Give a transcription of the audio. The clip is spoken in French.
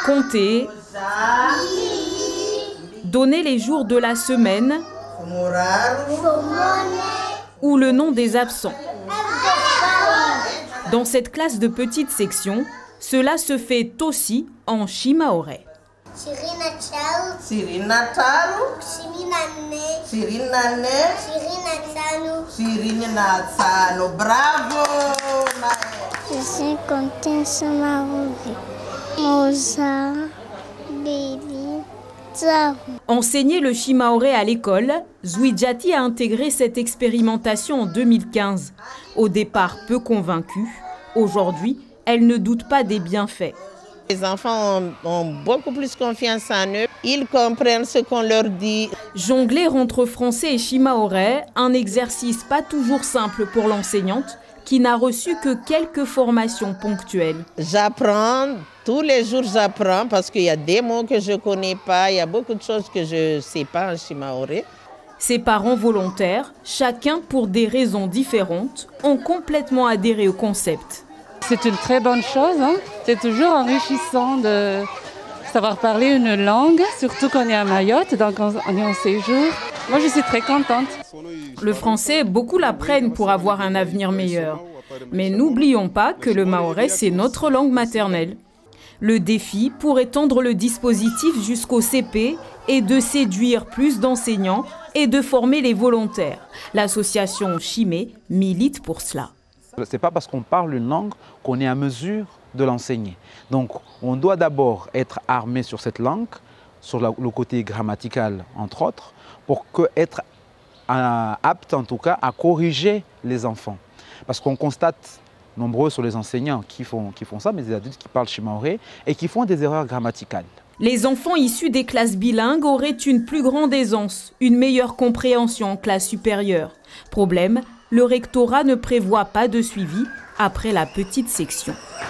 compter, donner les jours de la semaine ou le nom des absents. Dans cette classe de petite section, cela se fait aussi en shimaoré. Bravo! Je suis contente sur ma vie. Moza, baby, Zaro. Enseigner le shimaoré à l'école, Zwijati a intégré cette expérimentation en 2015. Au départ peu convaincue, aujourd'hui, elle ne doute pas des bienfaits. Les enfants ont beaucoup plus confiance en eux. Ils comprennent ce qu'on leur dit. Jongler entre français et shimaoré, un exercice pas toujours simple pour l'enseignante, qui n'a reçu que quelques formations ponctuelles. J'apprends, tous les jours j'apprends parce qu'il y a des mots que je ne connais pas, il y a beaucoup de choses que je ne sais pas en shimaoré. Ses parents volontaires, chacun pour des raisons différentes, ont complètement adhéré au concept. C'est une très bonne chose, hein. C'est toujours enrichissant de savoir parler une langue, surtout qu'on est à Mayotte, donc on est en séjour. Moi, je suis très contente. Le français, beaucoup l'apprennent pour avoir un avenir meilleur. Mais n'oublions pas que le maoré, c'est notre langue maternelle. Le défi, pour étendre le dispositif jusqu'au CP, est de séduire plus d'enseignants et de former les volontaires. L'association Chimé milite pour cela. Ce n'est pas parce qu'on parle une langue qu'on est à mesure de l'enseigner. Donc on doit d'abord être armé sur cette langue, sur le côté grammatical entre autres, pour être apte en tout cas à corriger les enfants. Parce qu'on constate, nombreux sont les enseignants qui font ça, mais des adultes qui parlent shimaoré et qui font des erreurs grammaticales. Les enfants issus des classes bilingues auraient une plus grande aisance, une meilleure compréhension en classe supérieure. Problème, le rectorat ne prévoit pas de suivi après la petite section.